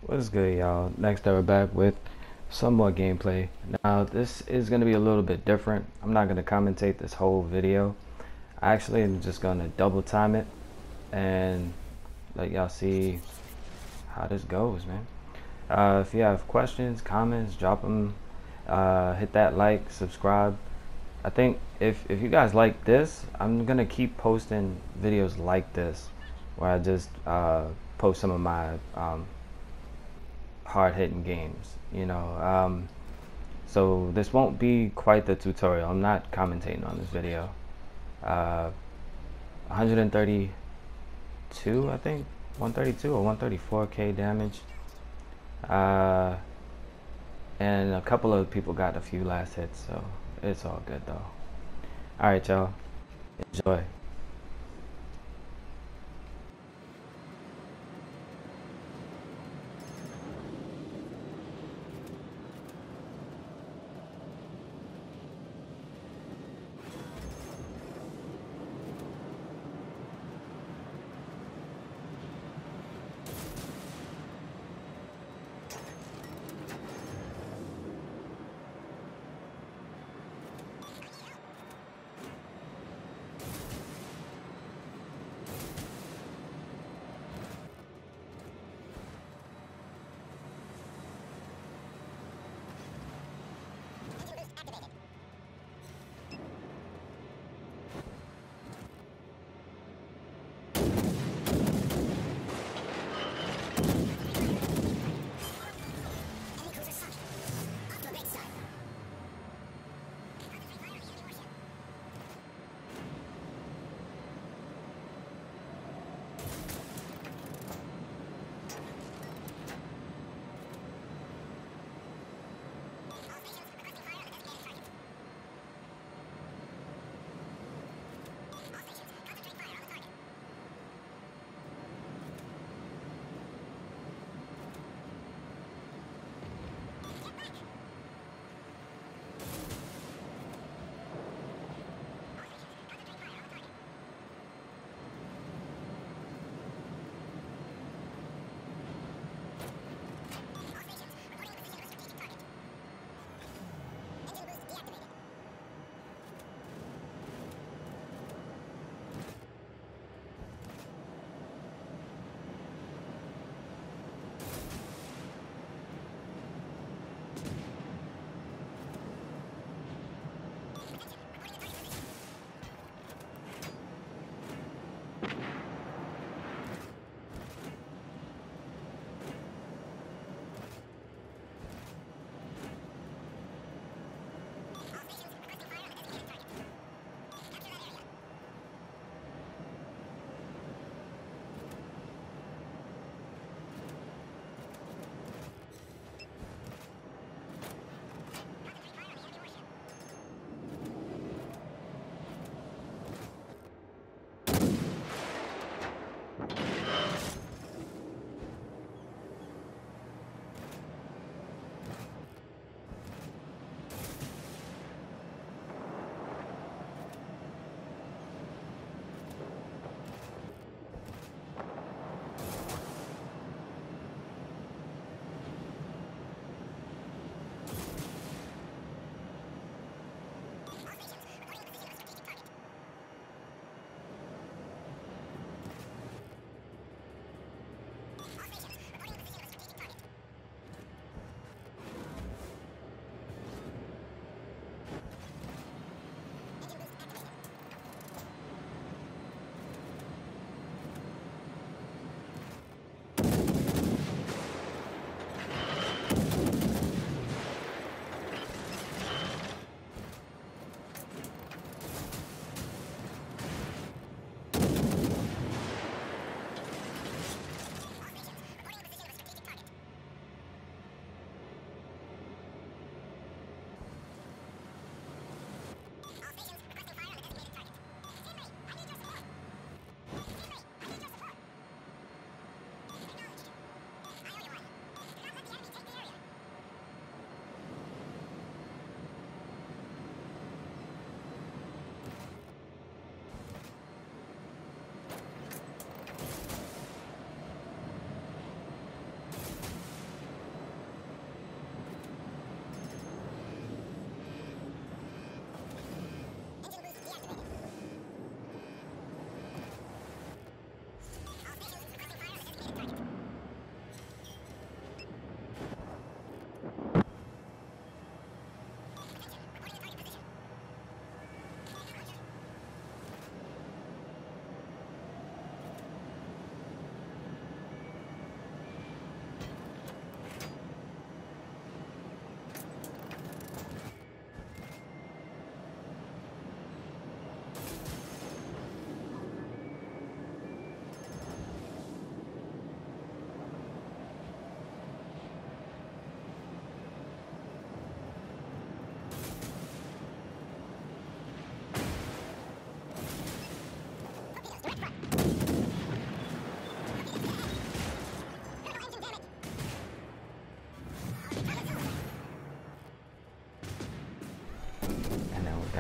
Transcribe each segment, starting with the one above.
What's good, y'all? Next, we're back with some more gameplay. Now, this is going to be a little bit different. I'm not going to commentate this whole video. I actually am just going to double time it and let y'all see how this goes, man. If you have questions, comments, drop them. Hit that like, subscribe. I think if you guys like this, I'm going to keep posting videos like this where I just post some of my hard-hitting games, so this won't be quite the tutorial. I'm not commentating on this video. 132, I think, 132 or 134k damage, and a couple of people got a few last hits, so it's all good though. All right, y'all, enjoy.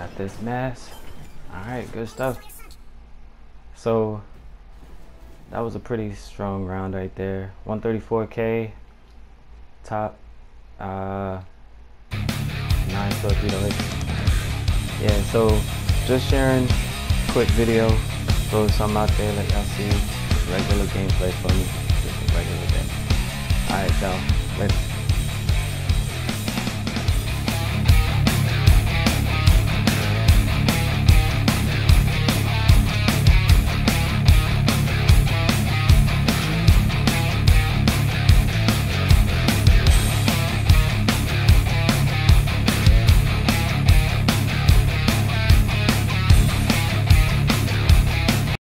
got this mass. Alright, good stuff. So that was a pretty strong round right there. 134k top 9 torpedo hits. Yeah, so just sharing quick video, throw something out there, let y'all see regular gameplay for me. Just a regular day. Alright, y'all, later.